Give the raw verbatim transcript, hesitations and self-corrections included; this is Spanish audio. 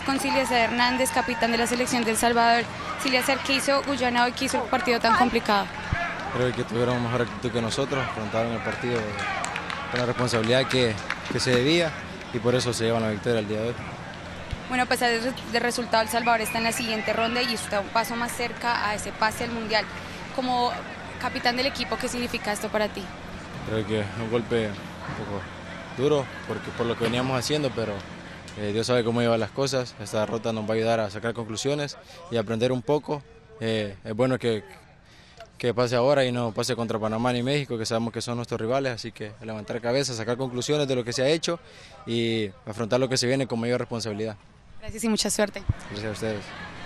con Siliezer Hernández, capitán de la selección de El Salvador. Siliezer, ¿qué hizo Guyana hoy, que hizo el partido tan complicado? Creo que tuvieron mejor actitud que nosotros, afrontaron el partido con la responsabilidad que, que se debía y por eso se llevan la victoria el día de hoy. Bueno, pues de, de resultado El Salvador está en la siguiente ronda y está un paso más cerca a ese pase al Mundial. Como capitán del equipo, ¿qué significa esto para ti? Creo que es un golpe un poco duro porque por lo que veníamos haciendo, pero eh, Dios sabe cómo llevan las cosas. Esta derrota nos va a ayudar a sacar conclusiones y aprender un poco. Eh, es bueno que, que pase ahora y no pase contra Panamá ni México, que sabemos que son nuestros rivales, así que levantar cabeza, sacar conclusiones de lo que se ha hecho y afrontar lo que se viene con mayor responsabilidad. Gracias y mucha suerte. Gracias a ustedes.